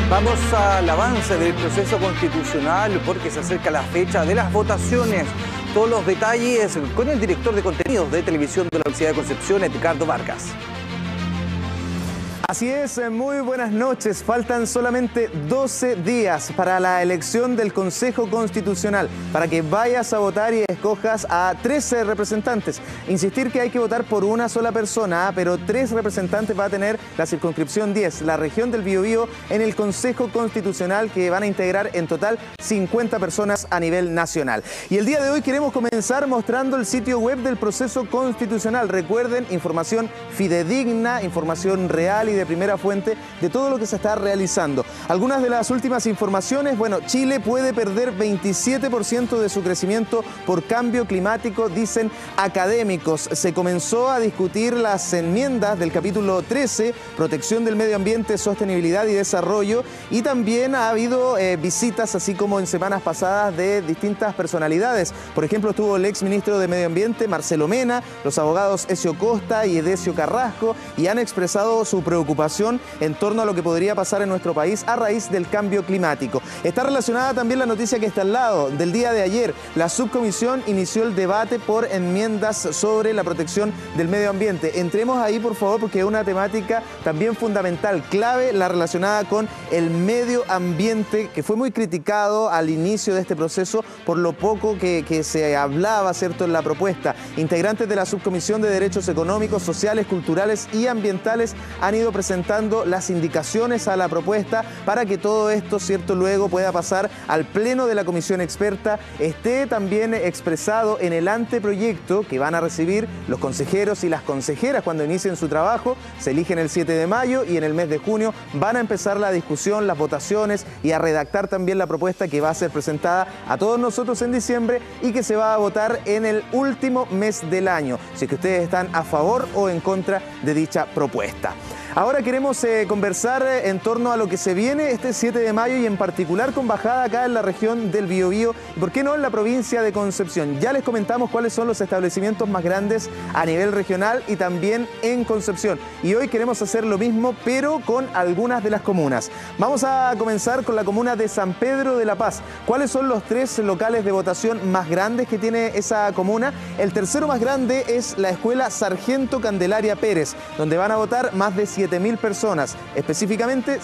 Vamos al avance del proceso constitucional porque se acerca la fecha de las votaciones. Todos los detalles con el director de contenidos de televisión de la Universidad de Concepción, Edgardo Vargas. Así es, muy buenas noches. Faltan solamente 12 días para la elección del Consejo Constitucional, para que vayas a votar y escojas a 13 representantes. Insistir que hay que votar por una sola persona, pero 3 representantes va a tener la circunscripción 10, la región del Biobío, en el Consejo Constitucional, que van a integrar en total 50 personas a nivel nacional. Y el día de hoy queremos comenzar mostrando el sitio web del proceso constitucional. Recuerden, información fidedigna, información real y de primera fuente de todo lo que se está realizando. Algunas de las últimas informaciones: bueno, Chile puede perder 27% de su crecimiento por cambio climático, dicen académicos. Se comenzó a discutir las enmiendas del capítulo 13, protección del medio ambiente, sostenibilidad y desarrollo, y también ha habido visitas, así como en semanas pasadas, de distintas personalidades. Por ejemplo, estuvo el ex ministro de Medio Ambiente, Marcelo Mena, los abogados Ezio Costa y Edesio Carrasco, y han expresado su preocupación en torno a lo que podría pasar en nuestro país a raíz del cambio climático. Está relacionada también la noticia que está al lado del día de ayer. La subcomisión inició el debate por enmiendas sobre la protección del medio ambiente. Entremos ahí, por favor, porque es una temática también fundamental, clave, la relacionada con el medio ambiente, que fue muy criticado al inicio de este proceso por lo poco que se hablaba, ¿cierto?, en la propuesta. Integrantes de la subcomisión de Derechos Económicos, Sociales, Culturales y Ambientales han ido presentando las indicaciones a la propuesta para que todo esto, ¿cierto?, luego pueda pasar al pleno de la comisión experta, esté también expresado en el anteproyecto que van a recibir los consejeros y las consejeras cuando inicien su trabajo. Se eligen el 7 de mayo y en el mes de junio van a empezar la discusión, las votaciones y a redactar también la propuesta que va a ser presentada a todos nosotros en diciembre y que se va a votar en el último mes del año, si es que ustedes están a favor o en contra de dicha propuesta. Ahora queremos conversar en torno a lo que se viene este 7 de mayo y en particular con bajada acá en la región del Biobío y por qué no en la provincia de Concepción. Ya les comentamos cuáles son los establecimientos más grandes a nivel regional y también en Concepción. Y hoy queremos hacer lo mismo, pero con algunas de las comunas. Vamos a comenzar con la comuna de San Pedro de la Paz. ¿Cuáles son los 3 locales de votación más grandes que tiene esa comuna? El tercero más grande es la Escuela Sargento Candelaria Pérez, donde van a votar más de 7.000 personas, específicamente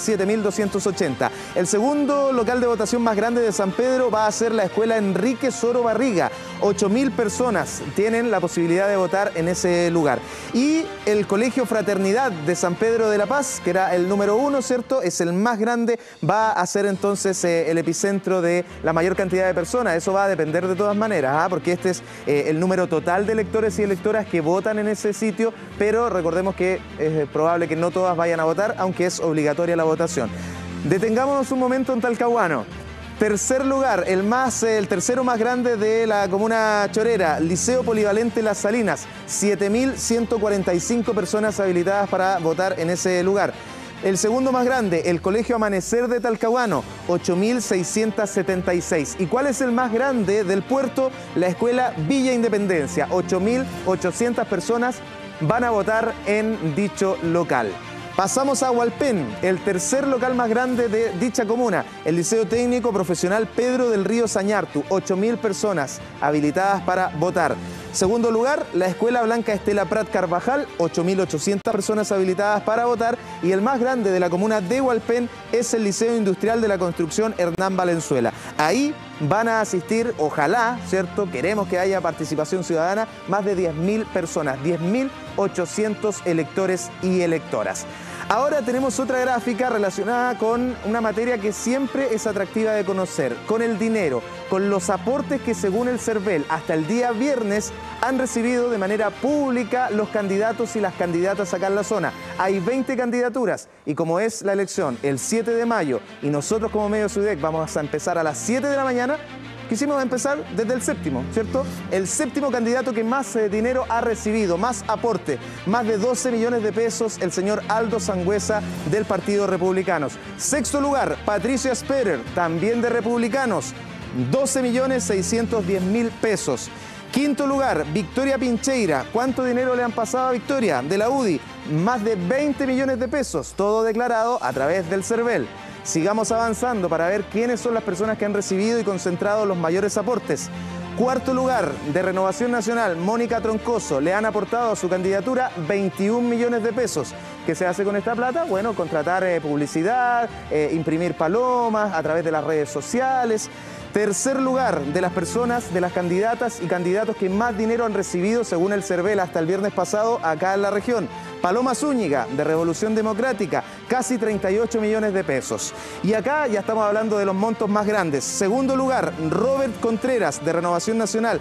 7.280. El segundo local de votación más grande de San Pedro va a ser la Escuela Enrique Soro Barriga. 8.000 personas tienen la posibilidad de votar en ese lugar. Y el Colegio Fraternidad de San Pedro de la Paz, que era el número 1, ¿cierto?, es el más grande, va a ser entonces el epicentro de la mayor cantidad de personas. Eso va a depender de todas maneras, porque este es el número total de electores y electoras que votan en ese sitio, pero recordemos que es probable que no todas vayan a votar, aunque es obligatoria la votación. Detengámonos un momento en Talcahuano. Tercer lugar, el tercero más grande de la comuna chorera, Liceo Polivalente Las Salinas, 7.145 personas habilitadas para votar en ese lugar. El segundo más grande, el Colegio Amanecer de Talcahuano, 8.676. ¿Y cuál es el más grande del puerto? La Escuela Villa Independencia, 8.800 personas van a votar en dicho local. Pasamos a Hualpén, el tercer local más grande de dicha comuna, el Liceo Técnico Profesional Pedro del Río Sañartu, 8.000 personas habilitadas para votar. Segundo lugar, la Escuela Blanca Estela Prat Carvajal, 8.800 personas habilitadas para votar. Y el más grande de la comuna de Hualpén es el Liceo Industrial de la Construcción Hernán Valenzuela. Ahí van a asistir, ojalá, ¿cierto?, queremos que haya participación ciudadana, más de 10.000 personas, 10.800 electores y electoras. Ahora tenemos otra gráfica relacionada con una materia que siempre es atractiva de conocer, con el dinero, con los aportes que según el CERVEL hasta el día viernes han recibido de manera pública los candidatos y las candidatas acá en la zona. Hay 20 candidaturas y como es la elección el 7 de mayo y nosotros como Medio SUDEC vamos a empezar a las 7 de la mañana, quisimos empezar desde el séptimo, ¿cierto? El séptimo candidato que más dinero ha recibido, más aporte, más de 12 millones de pesos, el señor Aldo Sangüesa del Partido Republicanos. Sexto lugar, Patricia Sperer, también de Republicanos, 12.610.000 pesos. Quinto lugar, Victoria Pincheira. ¿Cuánto dinero le han pasado a Victoria? De la UDI, más de 20 millones de pesos, todo declarado a través del CERVEL. Sigamos avanzando para ver quiénes son las personas que han recibido y concentrado los mayores aportes. Cuarto lugar, de Renovación Nacional, Mónica Troncoso. Le han aportado a su candidatura 21 millones de pesos. ¿Qué se hace con esta plata? Bueno, contratar publicidad, imprimir palomas a través de las redes sociales. Tercer lugar, de las personas, de las candidatas y candidatos que más dinero han recibido según el CERVEL hasta el viernes pasado acá en la región. Paloma Zúñiga, de Revolución Democrática, casi 38 millones de pesos. Y acá ya estamos hablando de los montos más grandes. Segundo lugar, Robert Contreras, de Renovación Nacional,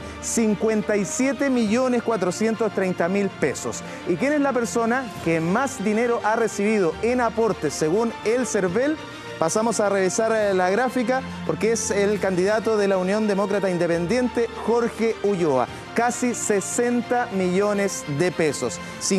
57.430.000 pesos. ¿Y quién es la persona que más dinero ha recibido en aportes según el CERVEL? Pasamos a revisar la gráfica porque es el candidato de la Unión Demócrata Independiente, Jorge Ulloa. Casi 60 millones de pesos.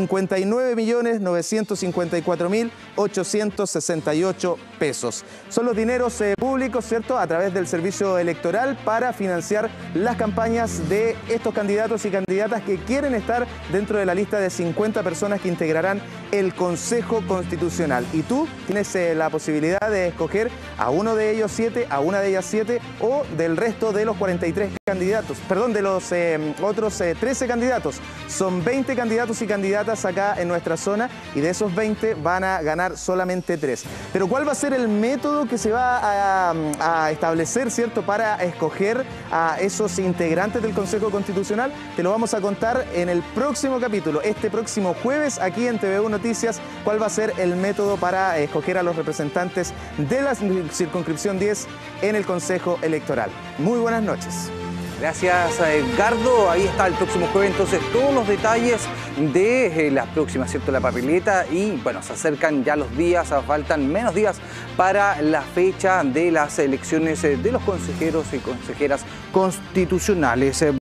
59.954.868 pesos. Son los dineros públicos, ¿cierto?, a través del servicio electoral para financiar las campañas de estos candidatos y candidatas que quieren estar dentro de la lista de 50 personas que integrarán el Consejo Constitucional. Y tú tienes la posibilidad de escoger a uno de ellos 7, a una de ellas 7 o del resto de los 43 candidatos, perdón, de los otros 13 candidatos. Son 20 candidatos y candidatas acá en nuestra zona y de esos 20 van a ganar solamente 3. Pero ¿cuál va a ser el método que se va a establecer, ¿cierto?, para escoger a esos integrantes del Consejo Constitucional? Te lo vamos a contar en el próximo capítulo, este próximo jueves aquí en TVU Noticias, cuál va a ser el método para escoger a los representantes de la circunscripción 10 en el Consejo Electoral. Muy buenas noches. Gracias, Edgardo. Ahí está el próximo jueves, entonces, todos los detalles de las próximas, ¿cierto?, la parrileta. Y bueno, se acercan ya los días, faltan menos días para la fecha de las elecciones de los consejeros y consejeras constitucionales.